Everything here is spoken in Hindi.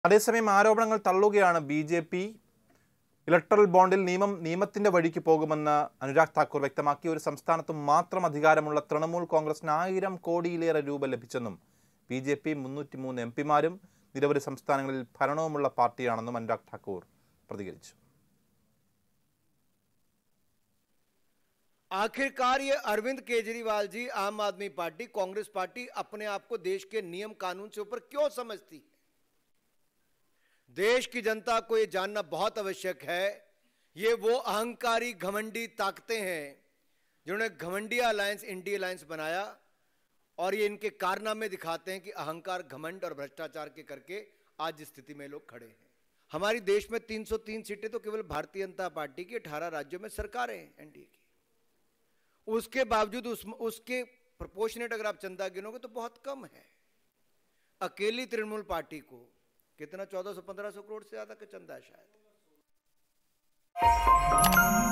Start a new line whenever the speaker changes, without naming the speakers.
അതേസമയം ആരോപണങ്ങൾ തള്ളുകയാണ് ബി.ജെ.പി. ഇലക്ടറൽ ബോണ്ടിൽ നിയമത്തിന്റെ വഴിക്ക് പോകുമെന്ന് അനുരാഗ് താക്കൂർ വ്യക്തമാക്കി. ഒരു സംസ്ഥാനത്തും മാത്രം അധികാരമുള്ള തൃണമൂൽ കോൺഗ്രസിന് 1000 കോടിയിലേറെ രൂപ ലഭിച്ചെന്നും ബി.ജെ.പി. 303 എംപിമാരും നിരവധി സംസ്ഥാനങ്ങളിൽ ഭരണവുമുള്ള പാർട്ടിയാണെന്നും അനുരാഗ് താക്കൂർ പ്രതികരിച്ചു.
आखिरकार ये अरविंद केजरीवाल जी, आम आदमी पार्टी, कांग्रेस पार्टी अपने आप को देश के नियम कानून से ऊपर क्यों समझती? देश की जनता को ये जानना बहुत आवश्यक है। ये वो अहंकारी घमंडी ताकतें हैं जिन्होंने घमंडिया अलायंस, इंडी अलायंस बनाया और ये इनके कारनामे दिखाते हैं कि अहंकार, घमंड और भ्रष्टाचार के करके आज इस स्थिति में लोग खड़े हैं। हमारी देश में 303 सीटें तो केवल भारतीय जनता पार्टी की 18 राज्यों में सरकारें हैं एनडीए की। उसके बावजूद उसके प्रोपोर्शनेट अगर आप चंदा गिनोगे तो बहुत कम है। अकेली तृणमूल पार्टी को कितना 1400-1500 करोड़ से ज्यादा का चंदा है शायद।